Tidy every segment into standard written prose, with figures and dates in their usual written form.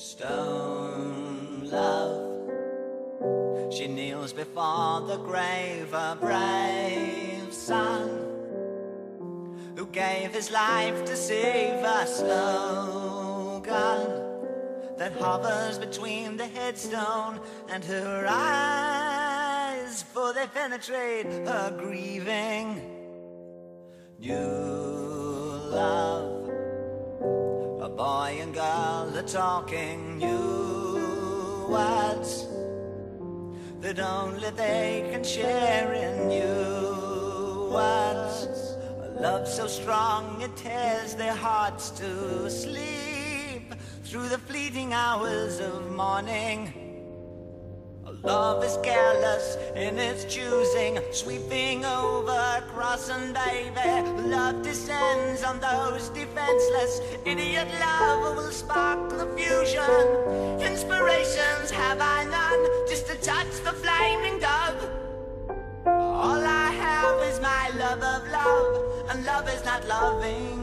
Stone love. She kneels before the grave, a brave son who gave his life to save a slogan that hovers between the headstone and her eyes, for they penetrate her grieving. New love. A boy and girl are talking new words that only they can share in new words. A love so strong it tears their hearts to sleep through the fleeting hours of morning. A love is careless in its choosing, sweeping over, crossing, baby. Love descends on those defenseless. Idiot love will spark the fusion. Inspirations have I none, just to touch the flaming dove. All I have is my love of love, and love is not loving.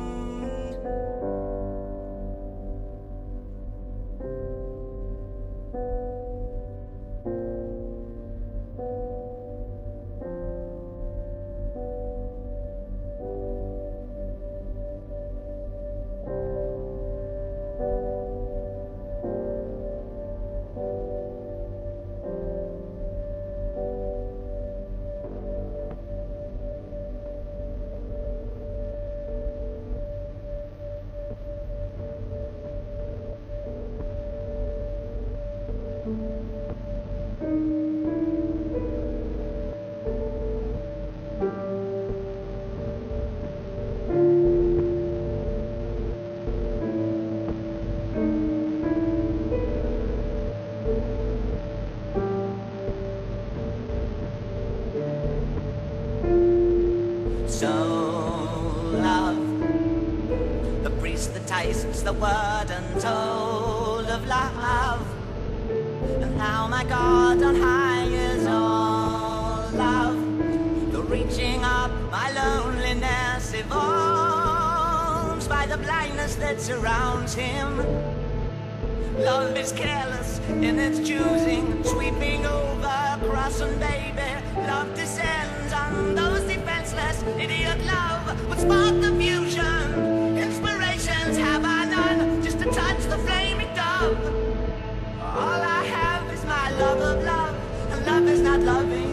So love, the priest that tastes the word untold of love, and how my God on high is all love. The reaching up my loneliness evolves by the blindness that surrounds him. Love is careless in its choosing, sweeping over, crossing, baby. Love descends on those defenseless. Idiot love would spark the fusion. Inspirations have I none, just to touch the flaming dove. All I have is my love of love, and love is not loving.